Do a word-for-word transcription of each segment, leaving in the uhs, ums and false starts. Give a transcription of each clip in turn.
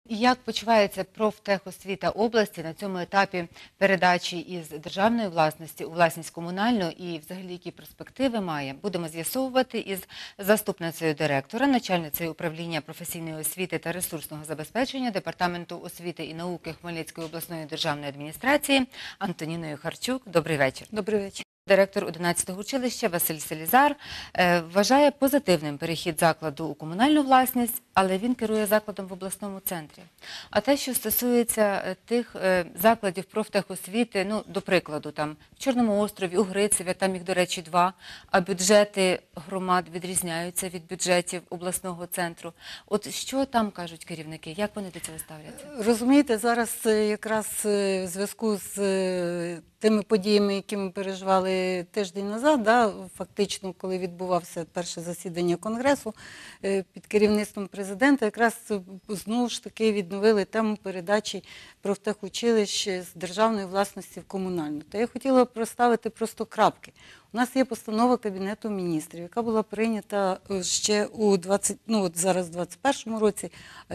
Як почувається профтехосвіта області на цьому етапі передачі із державної власності у власність комунальну і взагалі які перспективи має? Будемо з'ясовувати із заступницею директора, начальницею управління професійної освіти та ресурсного забезпечення Департаменту освіти і науки Хмельницької обласної державної адміністрації Антоніною Харчук. Добрий вечір. Добрий вечір. Директор одинадцятого училища Василь Селізар е, вважає позитивним перехід закладу у комунальну власність, але він керує закладом в обласному центрі. А те, що стосується тих е, закладів профтехосвіти, ну, до прикладу, там в Чорному острові, у Грицеві, там їх, до речі, два, а бюджети громад відрізняються від бюджетів обласного центру. От що там кажуть керівники, як вони до цього ставляться? Розумієте, зараз якраз в зв'язку з тими подіями, які ми переживали тиждень назад, да, фактично, коли відбувався перше засідання Конгресу під керівництвом президента, якраз знову ж таки відновили тему передачі профтехучилищ з державної власності в комунальну. Та я хотіла проставити просто крапки. У нас є постанова Кабінету міністрів, яка була прийнята ще у двадцять, ну, от зараз в двадцять першому році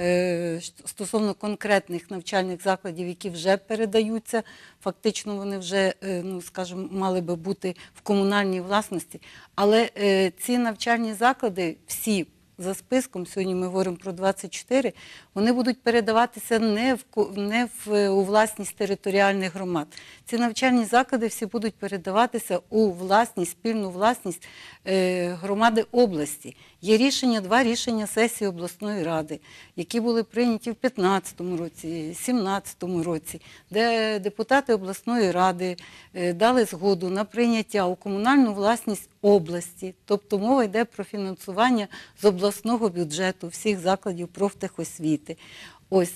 е, стосовно конкретних навчальних закладів, які вже передаються. Фактично вони вже, е, ну, скажімо, мали би бути в комунальній власності. Але е, ці навчальні заклади всі за списком, сьогодні ми говоримо про двадцять чотири, вони будуть передаватися не в, не в, у власність територіальних громад. Ці навчальні заклади всі будуть передаватися у власність, спільну власність е, громади області. Є рішення, два рішення сесії обласної ради, які були прийняті в п'ятнадцятому році, сімнадцятому році, де депутати обласної ради е, дали згоду на прийняття у комунальну власність області. Тобто мова йде про фінансування з обласного бюджету всіх закладів профтехосвіти. Ось,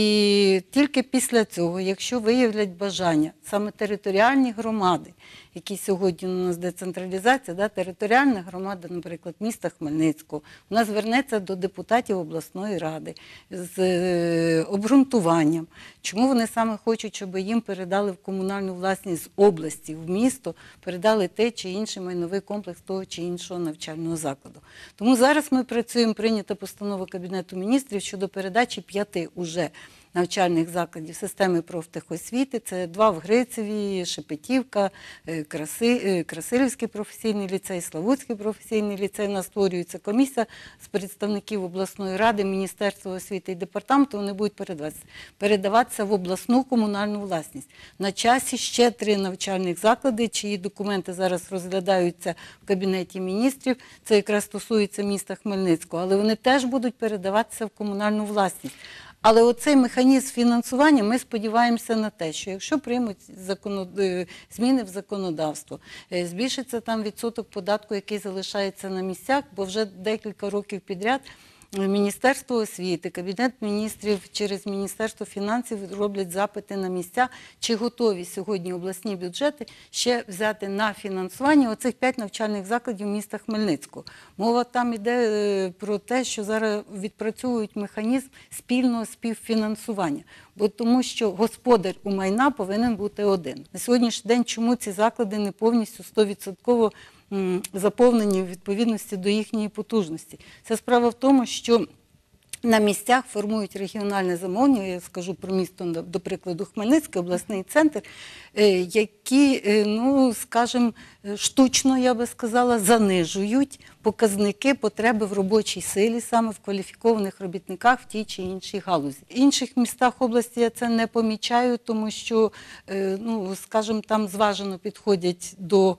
і тільки після цього, якщо виявлять бажання, саме територіальні громади, які сьогодні у нас децентралізація, да, територіальна громада, наприклад, міста Хмельницького, вона звернеться до депутатів обласної ради з е, обґрунтуванням, чому вони саме хочуть, щоб їм передали в комунальну власність з області, в місто, передали той чи інший майновий комплекс того чи іншого навчального закладу. Тому зараз ми працюємо, прийнята постанова Кабінету міністрів щодо передачі п'яти уже навчальних закладів системи профтехосвіти. Це два в Грицеві, Шепетівка, Краси, Красилівський професійний ліцей, Славутський професійний ліцей. У нас створюється комісія з представників обласної ради, Міністерства освіти і департаменту. Вони будуть передаватися, передаватися в обласну комунальну власність. На часі ще три навчальних заклади, чиї документи зараз розглядаються в Кабінеті міністрів. Це якраз стосується міста Хмельницького, але вони теж будуть передаватися в комунальну власність. Але оцей механізм фінансування, ми сподіваємося на те, що якщо приймуть законод... зміни в законодавство, збільшиться там відсоток податку, який залишається на місцях, бо вже декілька років підряд Міністерство освіти, Кабінет міністрів через Міністерство фінансів роблять запити на місця, чи готові сьогодні обласні бюджети ще взяти на фінансування оцих п'ять навчальних закладів міста Хмельницького. Мова там йде про те, що зараз відпрацьовують механізм спільного співфінансування, бо тому що господар у майна повинен бути один. На сьогоднішній день чому ці заклади не повністю сто відсотків заповнені в відповідності до їхньої потужності? Це справа в тому, що на місцях формують регіональне замовлення, я скажу про місто, до прикладу, Хмельницький обласний центр, які, ну, скажімо, штучно, я би сказала, занижують показники потреби в робочій силі, саме в кваліфікованих робітниках в тій чи іншій галузі. В інших містах області я це не помічаю, тому що, ну, скажімо, там зважено підходять до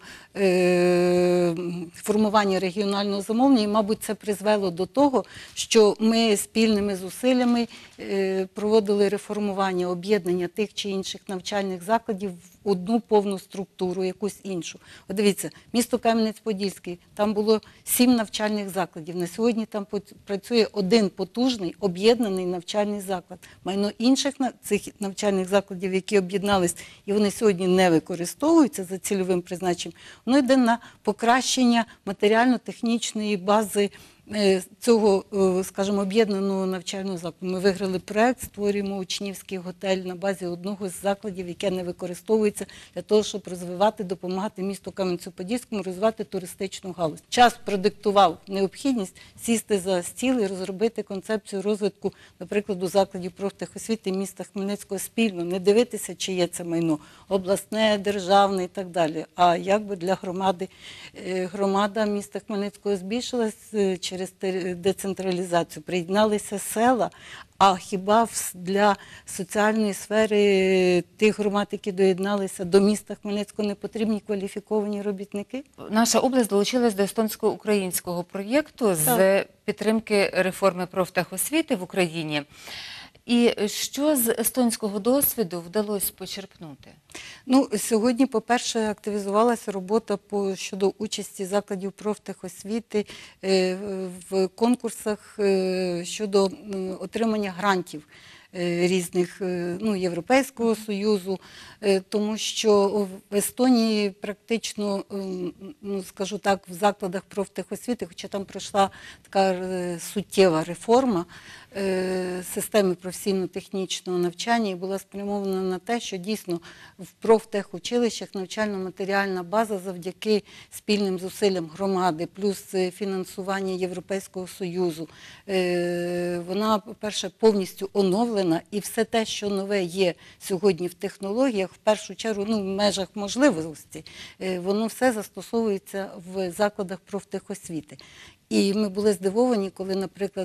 е, формування регіонального замовлення, і, мабуть, це призвело до того, що ми спільними зусиллями е, проводили реформування, об'єднання тих чи інших навчальних закладів в одну повну структуру, якусь іншу. От дивіться, місто Кам'янець-Подільський, там було сім навчальних закладів. На сьогодні там працює один потужний, об'єднаний навчальний заклад. Майно інших цих навчальних закладів, які об'єднались, і вони сьогодні не використовуються за цільовим призначенням, воно йде на покращення матеріально-технічної бази е, цього, е, скажімо, об'єднаного навчального закладу. Ми виграли проект, створюємо учнівський готель на базі одного з закладів, яке не використовується для того, щоб розвивати, допомагати місту Кам'янцю-Подільському розвивати туристичну галузь. Час продиктував необхідність сісти за стіл і розробити концепцію розвитку, наприклад, у закладів профтехосвіти міста Хмельницького спільно, не дивитися, чи є це майно обласне, державне і так далі, а якби для громади. Е, Громада міста Хмельницького збільшилась е, через те- децентралізацію, приєдналися села, а хіба в- для соціальної сфери тих громад, які доєдналися до міста Хмельницького, не потрібні кваліфіковані робітники? Наша область долучилась до естонсько-українського проєкту з Так. підтримки реформи профтехосвіти в Україні. І що з естонського досвіду вдалося почерпнути? Ну, сьогодні, по-перше, активізувалася робота по, щодо участі закладів профтехосвіти е, в конкурсах е, щодо м, отримання грантів е, різних, е, ну, Європейського Союзу, е, тому що в Естонії практично, ем, ну, скажу так, в закладах профтехосвіти, хоча там пройшла така е, суттєва реформа е, системи професійно-технічного навчання і була спрямована на те, що дійсно в профтехучилищах навчально-матеріальна база завдяки спільним зусиллям громади, плюс е, фінансування Європейського Союзу, е, вона, по-перше, повністю оновлена, і все те, що нове є сьогодні в технологіях, в першу чергу, ну, в межах можливості, е, воно все застосовується в закладах профтехосвіти. І ми були здивовані, коли, наприклад,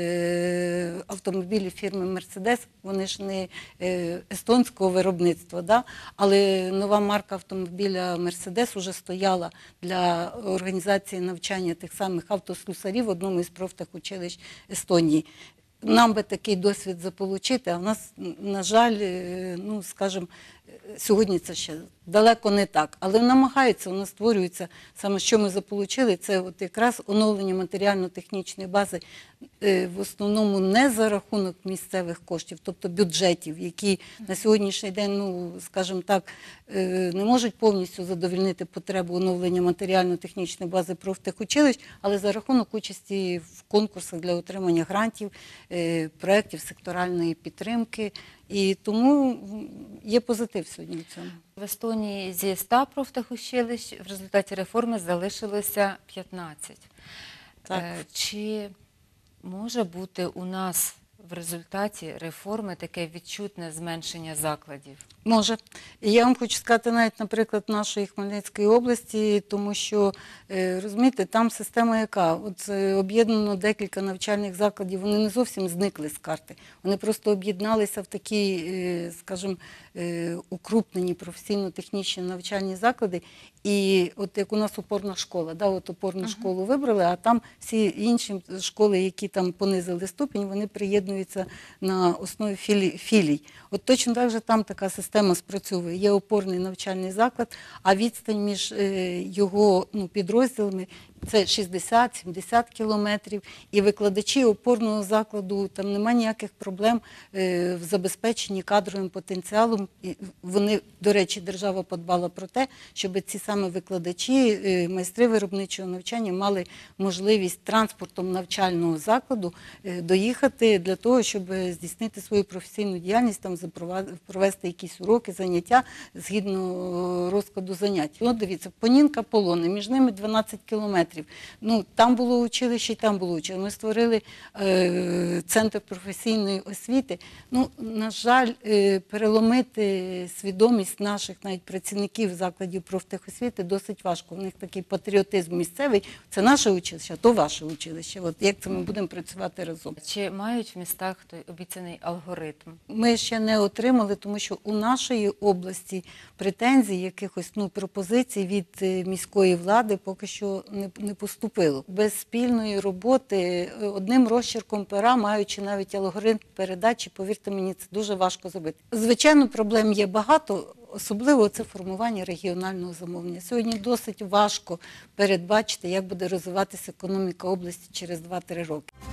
е, автомобілі фірми «Мерседес», вони ж не е, естонського виробництва, да? Але нова марка автомобіля «Мерседес» вже стояла для організації навчання тих самих автослюсарів в одному із профтехучилищ Естонії. Нам би такий досвід заполучити, а в нас, на жаль, е, ну, скажімо, сьогодні це ще далеко не так, але намагаються, у нас створюється, саме що ми заполучили, це от якраз оновлення матеріально-технічної бази, е, в основному не за рахунок місцевих коштів, тобто бюджетів, які на сьогоднішній день, ну, скажімо так, е, не можуть повністю задовольнити потребу оновлення матеріально-технічної бази профтехучилищ, але за рахунок участі в конкурсах для отримання грантів, е, проєктів секторальної підтримки. І тому є позитив сьогодні в цьому. В Естонії зі ста профтехучилищ в результаті реформи залишилося п'ятнадцять. Так. Е, Чи може бути у нас в результаті реформи таке відчутне зменшення закладів? Може. І я вам хочу сказати навіть, наприклад, нашої Хмельницької області, тому що, е, розумієте, там система яка? От е, об'єднано декілька навчальних закладів, вони не зовсім зникли з карти. Вони просто об'єдналися в такі, е, скажімо, е, укрупнені професійно-технічні навчальні заклади. І от як у нас опорна школа, да, от опорну школу вибрали, а там всі інші школи, які там понизили ступінь, вони приєднуються на основі філій. філій. От точно так же там така система спрацьовує. Є опорний навчальний заклад, а відстань між е, його, ну, підрозділами це шістдесят-сімдесят кілометрів. І викладачі опорного закладу, там немає ніяких проблем е, в забезпеченні кадровим потенціалом. І вони, до речі, держава подбала про те, щоб ці саме викладачі, е, майстри виробничого навчання мали можливість транспортом навчального закладу е, доїхати для того, щоб здійснити свою професійну діяльність, там запровад- провести якісь уроки, заняття згідно е, розкладу занять. Ну, дивіться, Понінка, Полони, між ними дванадцять кілометрів. Ну, там було училище і там було училище. Ми створили е, центр професійної освіти. Ну, на жаль, е, переломити свідомість наших навіть працівників закладів профтехосвіти досить важко. У них такий патріотизм місцевий. Це наше училище, а то ваше училище. От як це ми будемо працювати разом? Чи мають в містах той обіцяний алгоритм? Ми ще не отримали, тому що у нашої області претензій, якихось, ну, пропозицій від е, міської влади поки що не, не поступило. Без спільної роботи, е, одним розчерком пера, маючи навіть алгоритм передачі, повірте мені, це дуже важко зробити. Звичайно, проблем є багато, особливо це формування регіонального замовлення. Сьогодні досить важко передбачити, як буде розвиватися економіка області через два-три роки.